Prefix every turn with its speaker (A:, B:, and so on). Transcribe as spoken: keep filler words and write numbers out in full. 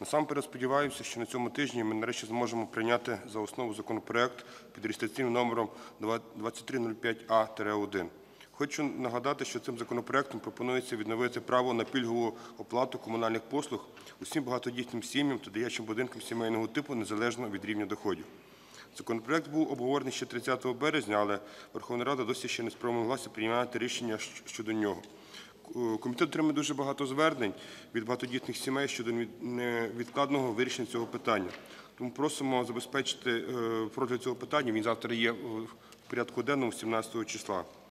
A: Насамперед сподіваюся, що на цьому тижні ми нарешті зможемо прийняти за основу законопроект під реєстраційним номером двадцять три нуль п'ять А один. Хочу нагадати, що цим законопроектом пропонується відновити право на пільгову оплату комунальних послуг усім багатодітним сім'ям та дитячим будинкам сімейного типу незалежно від рівня доходів. Законопроект був обговорений ще тридцятого березня, але Верховна Рада досі ще не спромоглася приймати рішення щодо нього. Комітет отримав дуже багато звернень від багатодітних сімей щодо невідкладного вирішення цього питання. Тому просимо забезпечити розгляд цього питання, він завтра є в порядку денному сімнадцятого числа.